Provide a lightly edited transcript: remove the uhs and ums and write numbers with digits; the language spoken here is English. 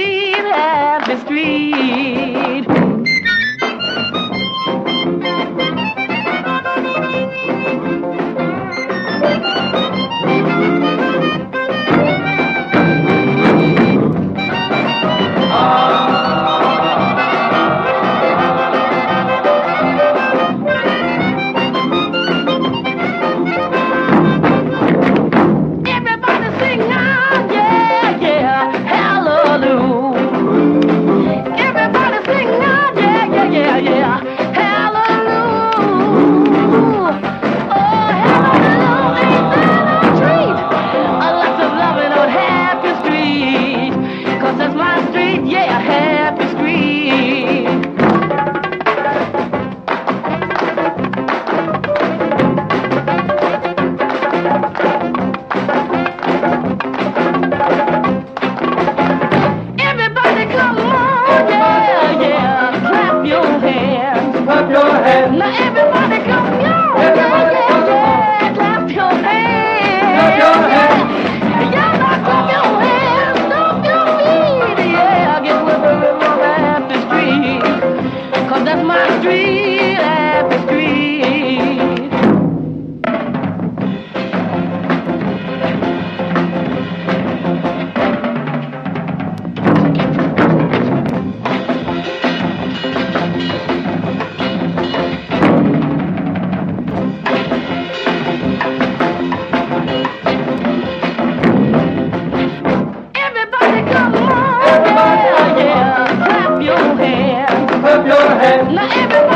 street, happy street. Now everybody come on, clap your hands. Y'all not clap your hands, stomp your feet. Yeah, get with the rhythm of Happy Street, 'cause that's my street, Happy Street. Now everybody